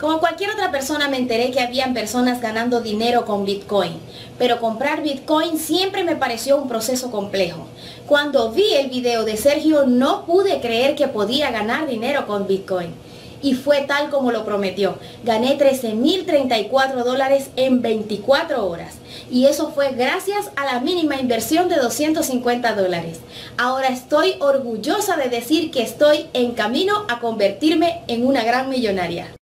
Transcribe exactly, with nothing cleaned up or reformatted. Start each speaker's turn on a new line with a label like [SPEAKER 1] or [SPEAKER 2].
[SPEAKER 1] Como cualquier otra persona me enteré que habían personas ganando dinero con Bitcoin, pero comprar Bitcoin siempre me pareció un proceso complejo. Cuando vi el video de Sergio no pude creer que podía ganar dinero con Bitcoin. Y fue tal como lo prometió. Gané trece mil treinta y cuatro dólares en veinticuatro horas. Y eso fue gracias a la mínima inversión de doscientos cincuenta dólares. Ahora estoy orgullosa de decir que estoy en camino a convertirme en una gran millonaria.